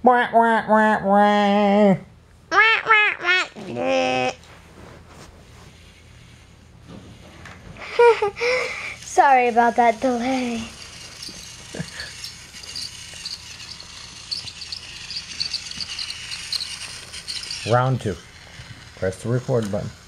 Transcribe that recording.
Wah, wah, wah, wah. Sorry about that delay. Round 2. Press the record button.